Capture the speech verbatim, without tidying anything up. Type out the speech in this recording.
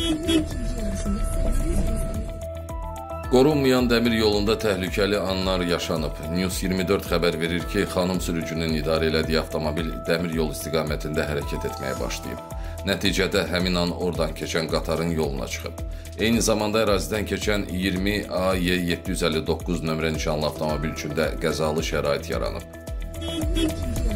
Qorunmayan dəmir yolunda təhlükəli anlar yaşanıb. News iyirmi dörd xəbər verir ki, xanım sürücünün idarə elədiyi avtomobil dəmir yol istiqamətində hərəkət etməyə başlayıb. Nəticədə həmin an oradan keçən qatarın yoluna çıxıb. Eyni zamanda ərazidən keçən iyirmi A Y yeddi yüz əlli doqquz nömrə nişanlı avtomobil üçün də qəzalı şərait yaranıb.